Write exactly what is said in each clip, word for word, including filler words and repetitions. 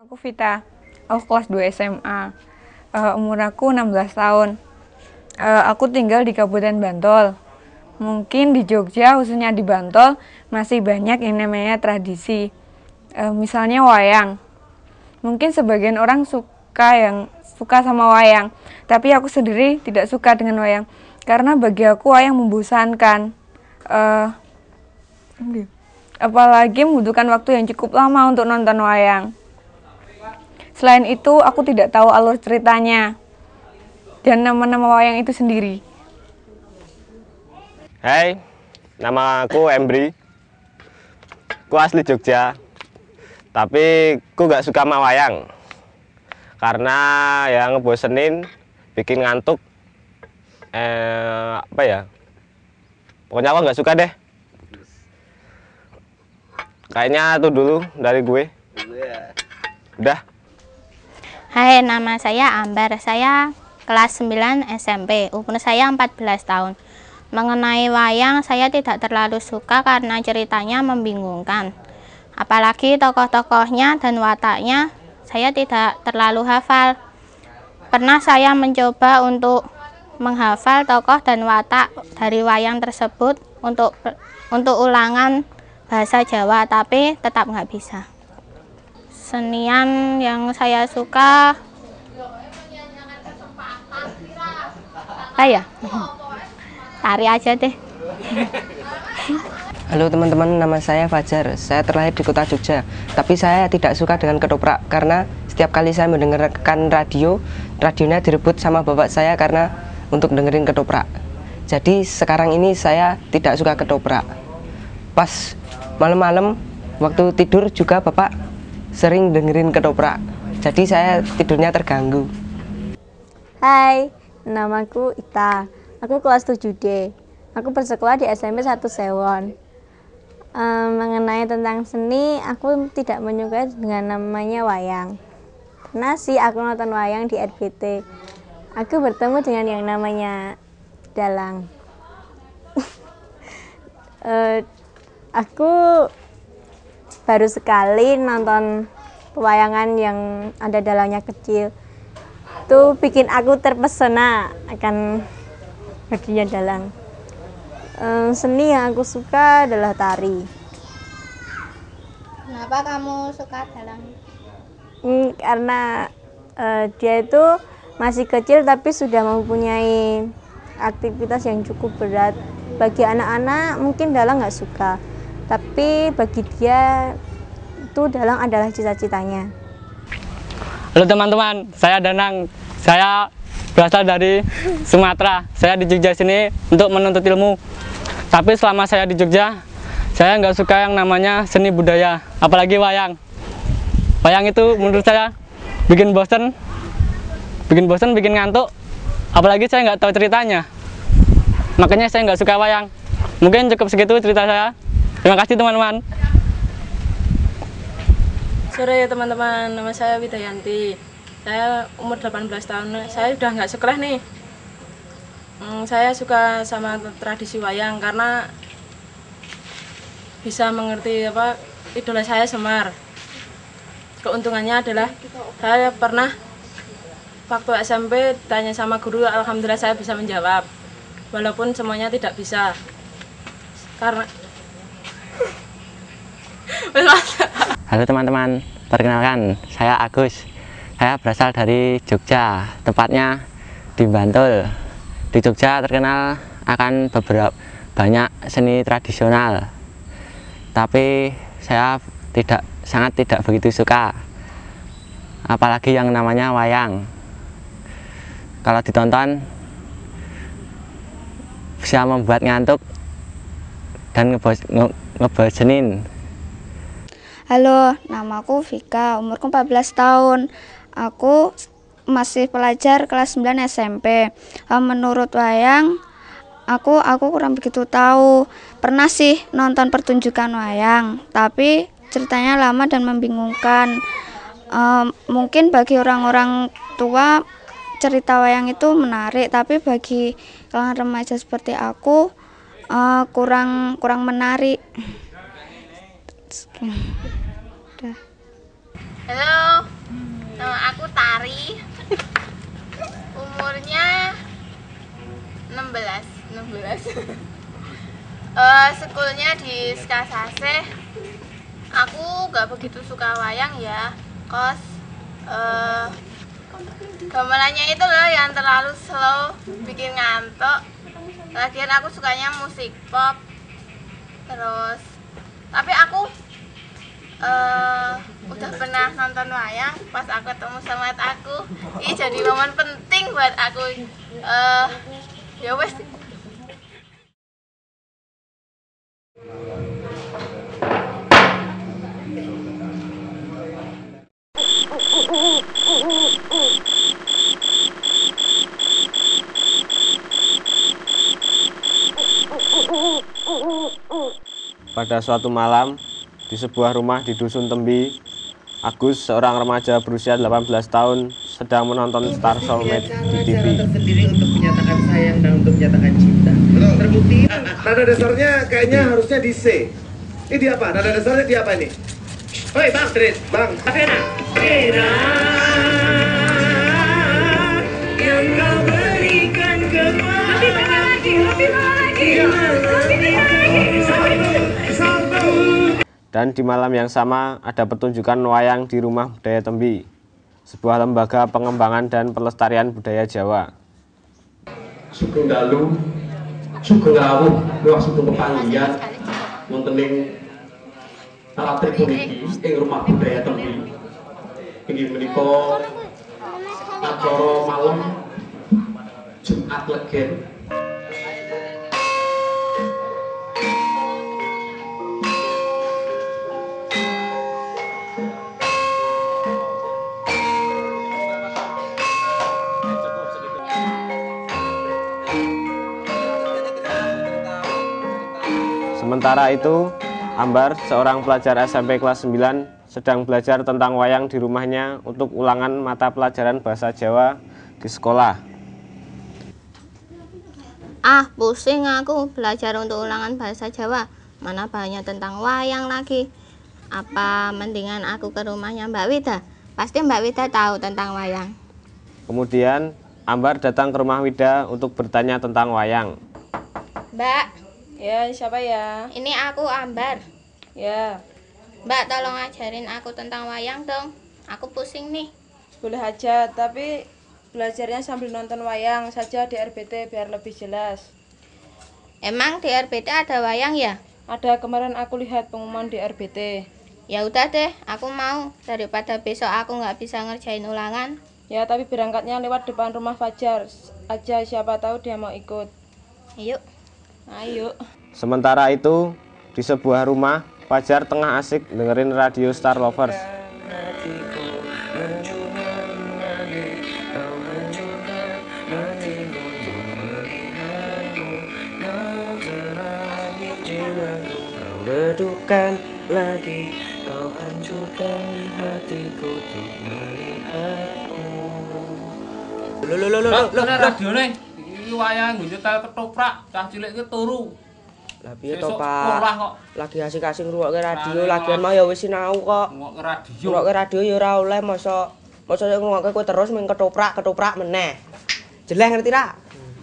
Aku Vita, aku kelas dua S M A, uh, umur aku enam belas tahun. Uh, aku tinggal di Kabupaten Bantul. Mungkin di Jogja, khususnya di Bantul, masih banyak yang namanya tradisi. Uh, misalnya wayang. Mungkin sebagian orang suka yang suka sama wayang, tapi aku sendiri tidak suka dengan wayang. Karena bagi aku wayang membosankan. Uh, apalagi membutuhkan waktu yang cukup lama untuk nonton wayang. Selain itu, aku tidak tahu alur ceritanya dan nama-nama wayang itu sendiri. Hai, nama aku Embri. Aku asli Jogja, tapi aku gak suka sama wayang karena yang ngebosenin, bikin ngantuk. Eh, apa ya? Pokoknya aku gak suka deh. Kayaknya itu dulu dari gue. Udah. Hai, nama saya Ambar. Saya kelas sembilan S M P, umur saya empat belas tahun. Mengenai wayang, saya tidak terlalu suka karena ceritanya membingungkan. Apalagi tokoh-tokohnya dan wataknya, saya tidak terlalu hafal. Pernah saya mencoba untuk menghafal tokoh dan watak dari wayang tersebut untuk untuk ulangan bahasa Jawa, tapi tetap nggak bisa. Senian yang saya suka apa ya? Tari aja deh. Halo teman-teman, nama saya Fajar. Saya terlahir di kota Jogja, tapi saya tidak suka dengan ketoprak karena setiap kali saya mendengarkan radio, radionya direbut sama bapak saya karena untuk dengerin ketoprak. Jadi sekarang ini saya tidak suka ketoprak. Pas malam-malam waktu tidur juga bapak sering dengerin ketoprak, jadi saya tidurnya terganggu. Hai, namaku Ita. Aku kelas tujuh D. Aku bersekolah di S M P satu Sewon. Um, mengenai tentang seni, aku tidak menyukai dengan namanya wayang. Pernah sih aku nonton wayang di R B T. Aku bertemu dengan yang namanya dalang. uh, aku baru sekali nonton pewayangan yang ada dalangnya kecil. Itu bikin aku terpesona akan bagian dalang. E, seni yang aku suka adalah tari. Kenapa kamu suka dalang? Hmm, karena e, dia itu masih kecil tapi sudah mempunyai aktivitas yang cukup berat. Bagi anak-anak mungkin dalang nggak suka, tapi bagi dia itu dalang adalah cita-citanya. Halo teman-teman, saya Danang. Saya berasal dari Sumatera. Saya di Jogja sini untuk menuntut ilmu. Tapi selama saya di Jogja, saya nggak suka yang namanya seni budaya, apalagi wayang. Wayang itu menurut saya bikin bosen, bikin bosen, bikin ngantuk. Apalagi saya nggak tahu ceritanya. Makanya saya nggak suka wayang. Mungkin cukup segitu cerita saya. Terima kasih teman-teman. Sore teman-teman, nama saya Widayanti. Saya umur delapan belas tahun. Saya udah nggak sekolah nih. Hmm, saya suka sama tradisi wayang karena bisa mengerti apa idola saya Semar. Keuntungannya adalah saya pernah waktu S M P tanya sama guru, alhamdulillah saya bisa menjawab. Walaupun semuanya tidak bisa. Karena Halo teman-teman, perkenalkan saya Agus. Saya berasal dari Jogja, tepatnya di Bantul. Di Jogja terkenal akan beberapa banyak seni tradisional, tapi saya tidak sangat tidak begitu suka, apalagi yang namanya wayang. Kalau ditonton bisa membuat ngantuk dan ngebosenin. Halo, namaku Vika, umurku empat belas tahun. Aku masih pelajar kelas sembilan S M P. Menurut wayang, aku aku kurang begitu tahu. Pernah sih nonton pertunjukan wayang, tapi ceritanya lama dan membingungkan. Um, mungkin bagi orang-orang tua cerita wayang itu menarik, tapi bagi kalangan remaja seperti aku uh, kurang kurang menarik. Halo, Uh, sekolahnya di Skasase. Aku gak begitu suka wayang ya, kos uh, gamelannya itu loh yang terlalu slow, bikin ngantuk. Lagian aku sukanya musik pop. Terus, tapi aku uh, udah pernah nonton wayang pas aku ketemu sama aku. Ini jadi momen penting buat aku. Uh, ya wes. Pada suatu malam, di sebuah rumah di Dusun Tembi, Agus, seorang remaja berusia delapan belas tahun, sedang menonton Star Soulmate di T V. Tersendiri untuk menyatakan sayang dan untuk menyatakan cinta. Terbukti. Nada dasarnya kayaknya harusnya di C. Ini di apa? Nada dasarnya di apa ini? Hoi Bang, Tris, Bang. Avena. Avena. Yang kau berikan kepada. Lebih lagi, lebih lagi, lebih lagi. Dan di malam yang sama ada pertunjukan wayang di Rumah Budaya Tembi, sebuah lembaga pengembangan dan pelestarian budaya Jawa. Sugeng dalu, sugeng rawuh, luwih sugeng pepanggihan wonten ing teatri puniki ing Rumah Budaya Tembi. Inggih menika acara malam Jumat Legen. Sementara itu, Ambar, seorang pelajar S M P kelas sembilan, sedang belajar tentang wayang di rumahnya untuk ulangan mata pelajaran bahasa Jawa di sekolah. Ah, pusing aku belajar untuk ulangan bahasa Jawa. Mana banyak tentang wayang lagi. Apa mendingan aku ke rumahnya Mbak Wida? Pasti Mbak Wida tahu tentang wayang. Kemudian, Ambar datang ke rumah Wida untuk bertanya tentang wayang. Mbak. Ya, siapa ya? Ini aku Ambar. Ya. Mbak, tolong ajarin aku tentang wayang dong. Aku pusing nih. Boleh aja, tapi belajarnya sambil nonton wayang saja di R B T biar lebih jelas. Emang di R B T ada wayang ya? Ada, kemarin aku lihat pengumuman di R B T. Ya udah deh, aku mau. Daripada besok aku nggak bisa ngerjain ulangan. Ya, tapi berangkatnya lewat depan rumah Fajar aja, siapa tahu dia mau ikut. Ayo. Ayo. Sementara itu, di sebuah rumah, Fajar tengah asik dengerin radio Star Lovers. Redukan lagi, kau hancurkan hatiku untuk melihatmu. Lho lho lho lho lho radio nih. Iki wayang nyetel ketoprak, cah cilik ki turu. Lah piye to, Pak? Lagi asik-asik ngrungokke radio, lagian mau ya wis sinau kok. Ngrungokke radio. Ngrungokke radio ya ora oleh masa masa ngrungokke kowe terus ming ketoprak, ketoprak meneh. Jeleh ngerti ra?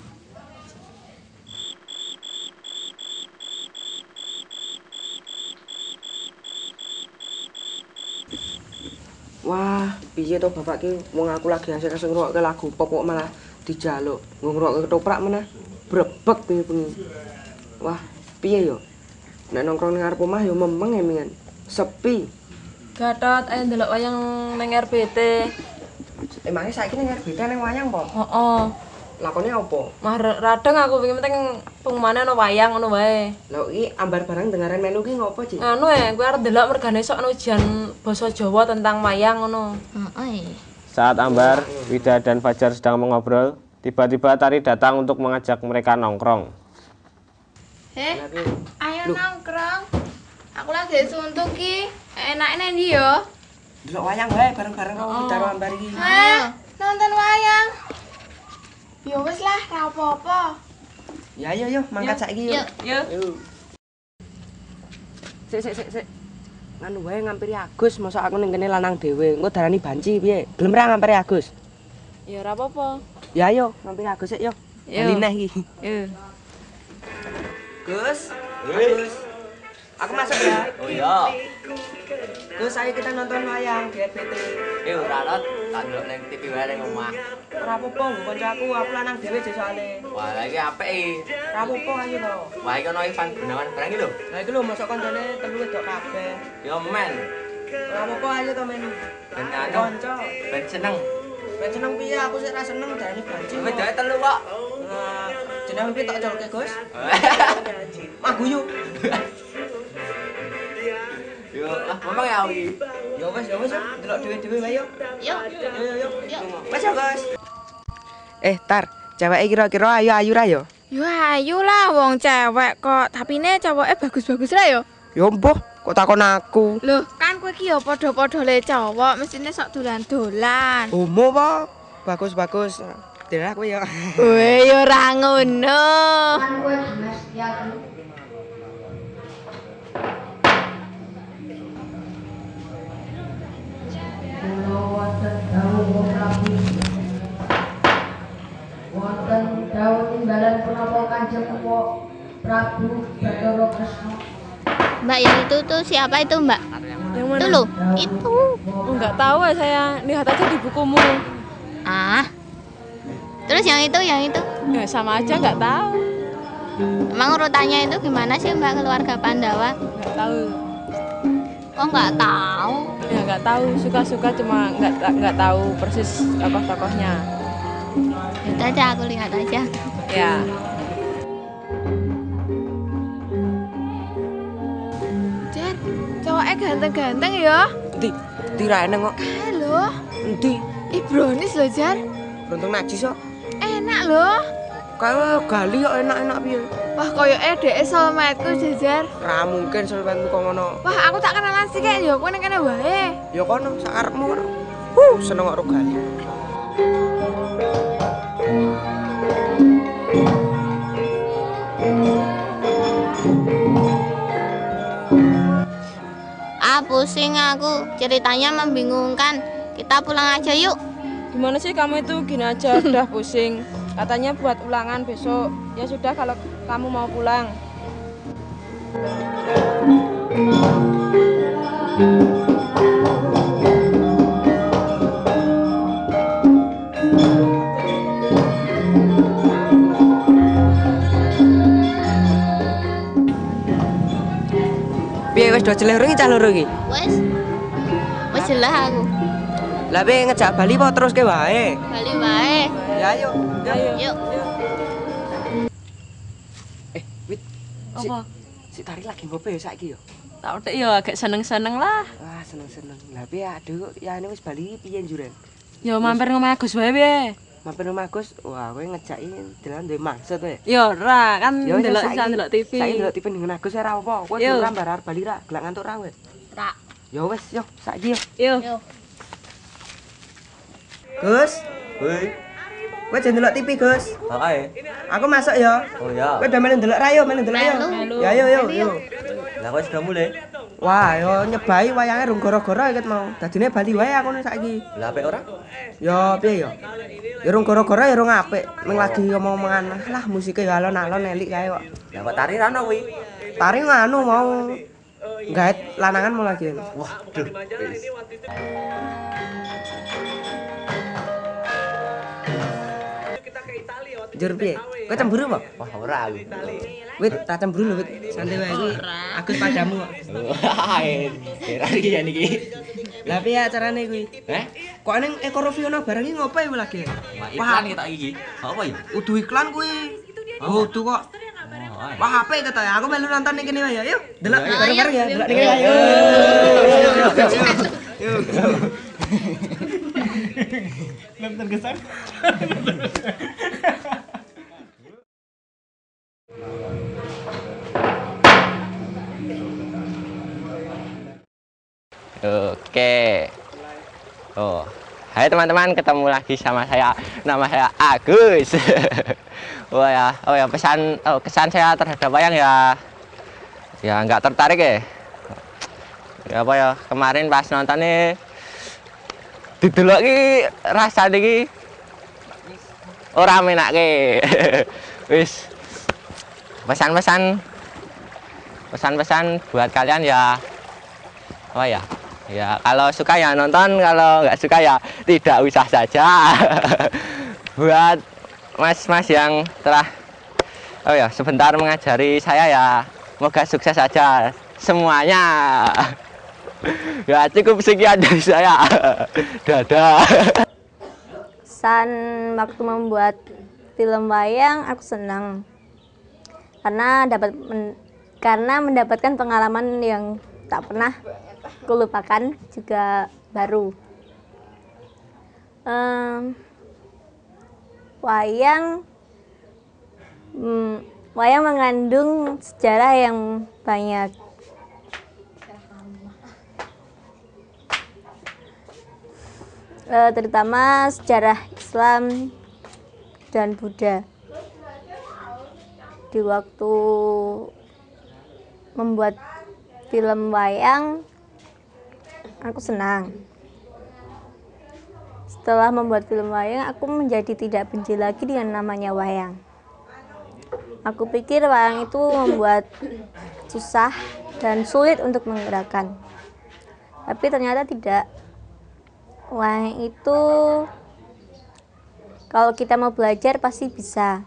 Wah, piye to bapak ki wong aku lagi asik-asik ngrungokke lagu pop kok malah dijaluk. Ngrungokke ketoprak meneh. Brebek piye bengi. Wah, piye yo? Nek nongkrong ning arep omah yo memeng emingan. Sepi. Gatot ayo ndelok wayang ning R B T. Emangnya saiki ning R B T ning wayang po? Heeh. Lakone apa? Mah radeng aku pengen penting pengumane ana wayang ngono wae. Lah iki Ambar barang dengaran melu ki ngopo, Cik? Anu e, kowe arep ndelok mergane sok ana ujian basa Jawa tentang wayang ngono. Heeh. Saat Ambar, Wida dan Fajar sedang mengobrol, tiba-tiba Tari datang untuk mengajak mereka nongkrong. Eh, ayo nongkrong. Aku lagi suntuk ki. Enake ndi yo? Delok wayang wae bareng-bareng karo Wida karo Ambar iki. Eh, nonton wayang. Ya wis lah, ra apa-apa. Ya ayo yo, mangkat saiki yo. Yo. Sik sik sik sik. Nganu wae ngampiri Agus, mosok aku ning kene lanang dhewe. Engko darani banci piye? Gelem ra ngampiri Agus? Ya ora apa-apa. Ya ayo, ngampiri Agus sik yo. Bali neh iki. Yo. Gus, Gus, aku masuk ya. Oh iya. Gus, ayo kita nonton wayang di R P T. Eh ora Rot, tak ndelok ning T V wae ning omah. Ora apa-apa, nggo kancaku, aku lanang dhewe jek soalé. Wah, iki apik iki. Ora apa-apa ayo to. Wah, iki ono Ivan Gunawan barang iki lho. Lah iki lho mosok kancane telu wedok kabeh. Ya men. Ora apa-apa ayo to men. Ben anu, Kanca. ben seneng. Ben seneng piye aku sik ra seneng darani banci. Wedoke telu kok. Nah, jeneng piye tak colke, Gus? Mah guyu. Yo, lah ngomong ya iki. Ya wis, ya wis, delok dhewe-dhewe wae yo. Yo. Yo yo yo. Yo. Wes ya, Gus. Eh, Tar, ceweke kira-kira ayu-ayu ra yo? Yo ayu lah wong cewek kok, tapi ne cowoknya bagus-bagus lah yo. Yo mbuh, kok takon aku? Loh, kan kowe ki yo padha-padha le cowok, mestine sok dolan-dolan. Homo po? Bagus-bagus. Delah kowe yo. Weh, yo ora ngono. Kan kowe Dimas ya. Wonten dawuh timbalan punapa Kanjeng Prabu Bathara Kresna. Mbak, yang itu tuh siapa itu, Mbak? Yang mana? Itu loh, itu. Oh, nggak tahu ya saya, lihat aja di bukumu. Ah. Terus yang itu, yang itu? Ya sama aja nggak tahu. Emang urutannya itu gimana sih, Mbak, keluarga Pandawa? Nggak tahu. Oh, nggak tahu. Ya nggak tahu, suka-suka cuma nggak nggak tahu persis tokoh-tokohnya. Itu aja aku lihat aja. Ya. Jar, cowoknya ganteng-ganteng ya. Endi? Endi ra eneng kok. Kae lho. Endi? Ih, brownies lho, Jar. Beruntung najis kok. Enak lho. Kae gali kok enak-enak piye? Wah, koyoke dheke soulmate-ku, Jajar. Ra mungkin soulmate-mu kok ngono. Wah, aku tak kenalan sih kayak yo, kowe ning kene wae. Ya kono sak karepmu kono. Huh, seneng kok ro gali. Ah, pusing aku. Ceritanya membingungkan. Kita pulang aja yuk. Gimana sih kamu itu gini aja udah pusing. Katanya buat ulangan besok. Ya sudah kalau kamu mau pulang. Piye wis do jeleh iki cah loro iki? Wes. Wes jelas aku. Lah piye ngejak Bali apa terus ke wae? Bali wae. Ya ayo. Ayo. Yuk. Eh, Wit. Si, Apa? si Tari lagi ngopo ya saiki ya? Tak utek ya agak seneng-seneng lah. Wah, seneng-seneng. Lah piye aduh, ya ini wis Bali piye njuren? Ya mampir ngomong Agus wae piye. Mampir rumah Gus. Wah, kowe ngejaki dalan duwe maksud wae. Ya ora, kan Ya wis, ndelok saiki- bisa ndelok T V. Saiki ndelok T V dengan Agus ora apa. Kowe Yo. ora mbar Bali ra, gelak ngantuk ra kowe. Ra. Ya wis, yo saiki yo. Yo. Yo. Gus, Woi. kowe jan ndelok T V, Gus. Ae. Aku masuk ya. Oh ya. Kowe udah melu ndelok ra yo, melu ndelok yo. Melu. Ya yo yo yo. Lah kowe sudah mulai. Wah, yo nyebai wayange rung gara-gara iket mau. Dadine Bali wae aku nih saiki. Lah apik ora? Yo piye yo? Ya rung gara-gara ya rung apik. Ming lagi omong-omongan lah musike ya alon-alon elik kae kok. Lah kok tari ra ono kuwi? Tari nganu mau gaet lanangan mau lagi. Waduh. Jur piye? Kowe cemburu apa? Wah ora aku. Wit, tak cemburu lho, Wit. Santai wae iki. Agus padamu kok. Wah, kira iki ya niki. Lah piye acarane kuwi? Eh? Kok ning Eko Reviono barang iki ngopo ya lagi? Wah, iklan kita iki. Apa ya? Udu iklan kuwi. Oh, udu kok. Wah, H P itu ya. Aku melu nonton ning kene wae ya. Yuk, delok bareng-bareng ya. Delok ning kene wae. Yuk. Belum tergesak. Oke. Oh. Hai teman-teman, ketemu lagi sama saya. Nama saya Agus. Oh ya, oh ya pesan oh, kesan saya terhadap wayang ya. Ya nggak tertarik ya. Ya apa ya, kemarin pas nonton nih didelok iki rasane iki ora menake. Wis. Pesan-pesan pesan-pesan buat kalian ya, apa ya? Ya kalau suka ya nonton, kalau nggak suka ya tidak usah saja. Buat mas-mas yang telah oh ya sebentar mengajari saya ya, semoga sukses saja semuanya. Ya cukup sekian dari saya. Dadah. Pesan waktu membuat film wayang aku senang karena dapat men, karena mendapatkan pengalaman yang tak pernah kulupakan juga baru. Um, wayang um, wayang mengandung sejarah yang banyak. Uh, terutama sejarah Islam dan Buddha. Di waktu membuat film wayang, aku senang. Setelah membuat film wayang, aku menjadi tidak benci lagi dengan namanya wayang. Aku pikir wayang itu membuat susah dan sulit untuk menggerakkan. Tapi ternyata tidak. Wayang itu kalau kita mau belajar pasti bisa.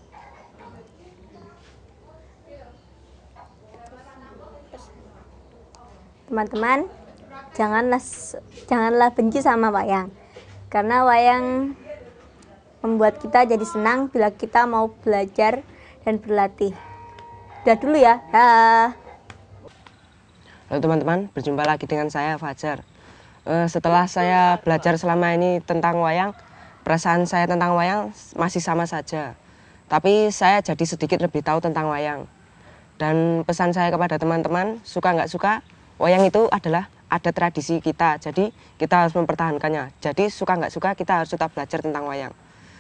Teman-teman, janganlah janganlah benci sama wayang. Karena wayang membuat kita jadi senang bila kita mau belajar dan berlatih. Udah dulu ya. Dah. Halo teman-teman, berjumpa lagi dengan saya Fajar. Setelah saya belajar selama ini tentang wayang, perasaan saya tentang wayang masih sama saja. Tapi saya jadi sedikit lebih tahu tentang wayang. Dan pesan saya kepada teman-teman, suka nggak suka, wayang itu adalah ada tradisi kita. Jadi kita harus mempertahankannya. Jadi suka nggak suka, kita harus tetap belajar tentang wayang.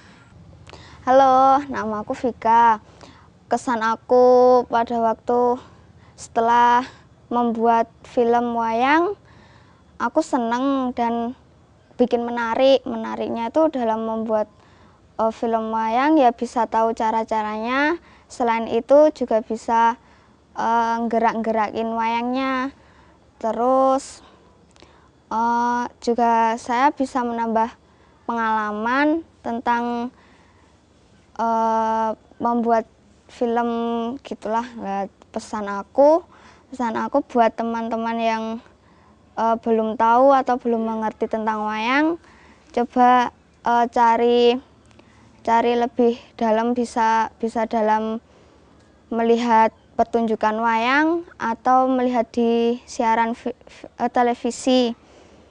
Halo, nama aku Vika. Kesan aku pada waktu setelah membuat film wayang, aku senang dan bikin menarik. Menariknya itu dalam membuat uh, film wayang ya bisa tahu cara-caranya. Selain itu juga bisa uh, gerak-gerakin wayangnya. Terus uh, juga saya bisa menambah pengalaman tentang uh, membuat film gitulah. Nah, pesan aku, pesan aku buat teman-teman yang Uh, belum tahu atau belum mengerti tentang wayang, coba uh, cari cari lebih dalam, bisa bisa dalam melihat pertunjukan wayang atau melihat di siaran uh, televisi.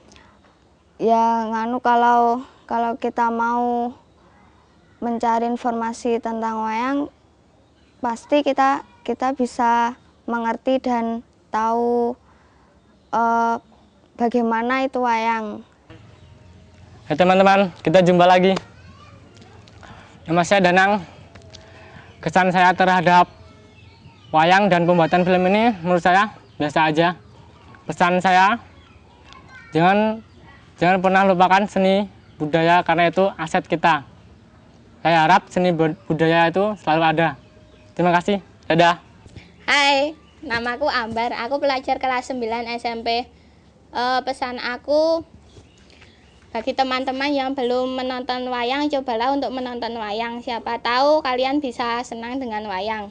Ya nganu kalau kalau kita mau mencari informasi tentang wayang, pasti kita kita bisa mengerti dan tahu uh, bagaimana itu wayang. Hai teman-teman, kita jumpa lagi. Nama saya Danang. Kesan saya terhadap wayang dan pembuatan film ini menurut saya biasa aja. Pesan saya, jangan jangan pernah lupakan seni budaya karena itu aset kita. Saya harap seni budaya itu selalu ada. Terima kasih. Dadah. Hai, namaku Ambar. Aku pelajar kelas sembilan S M P. Uh, pesan aku bagi teman-teman yang belum menonton wayang, cobalah untuk menonton wayang. Siapa tahu kalian bisa senang dengan wayang.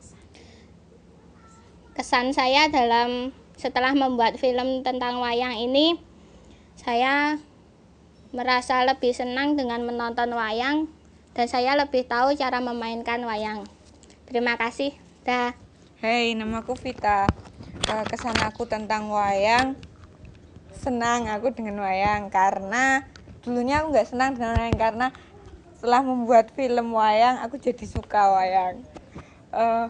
Kesan saya dalam setelah membuat film tentang wayang ini, saya merasa lebih senang dengan menonton wayang dan saya lebih tahu cara memainkan wayang. Terima kasih. Dah. Hei, namaku Vita. Kesan aku tentang wayang, senang aku dengan wayang karena dulunya aku nggak senang dengan wayang, karena setelah membuat film wayang aku jadi suka wayang. Uh,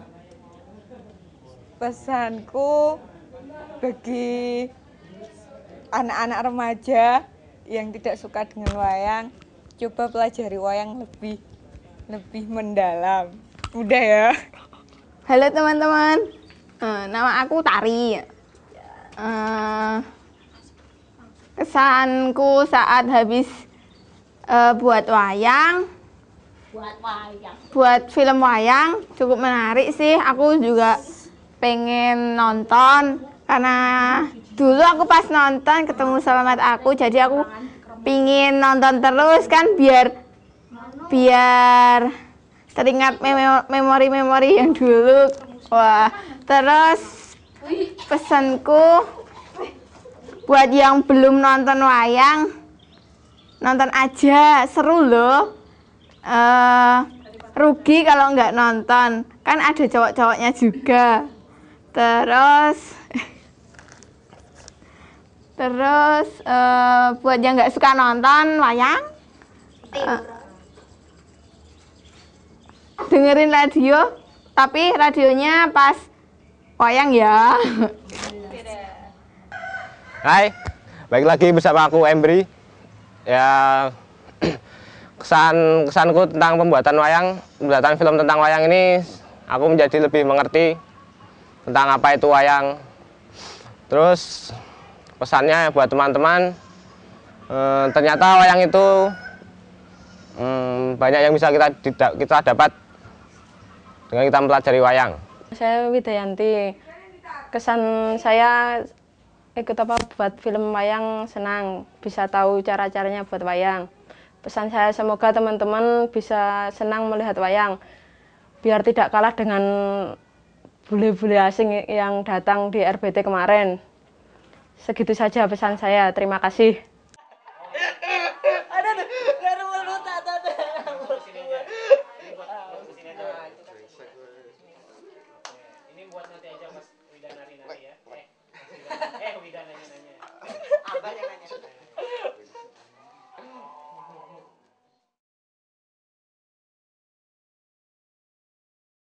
pesanku bagi anak-anak remaja yang tidak suka dengan wayang, coba pelajari wayang lebih lebih mendalam. Udah ya. Halo teman-teman, uh, nama aku Tari. Uh, Kesanku saat habis uh, buat wayang, buat wayang, buat film wayang cukup menarik sih. Aku juga pengen nonton karena dulu aku pas nonton ketemu Selamat Aku, jadi aku pingin nonton terus kan biar biar teringat memori-memori yang dulu. Wah, terus pesanku buat yang belum nonton wayang, nonton aja, seru loh. Uh, rugi kalau nggak nonton, kan ada cowok-cowoknya juga. Terus terus uh, buat yang nggak suka nonton wayang, uh, dengerin radio, tapi radionya pas wayang ya. Hai, baik lagi bersama aku Embry. Ya, kesan kesanku tentang pembuatan wayang, pembuatan film tentang wayang ini, aku menjadi lebih mengerti tentang apa itu wayang. Terus pesannya buat teman-teman, eh, ternyata wayang itu hmm, banyak yang bisa kita kita dapat dengan kita mempelajari wayang. Saya Widayanti. Kesan saya ikut apa buat film wayang senang, bisa tahu cara-caranya buat wayang. Pesan saya semoga teman-teman bisa senang melihat wayang, biar tidak kalah dengan bule-bule asing yang datang di R B T kemarin. Segitu saja pesan saya, terima kasih.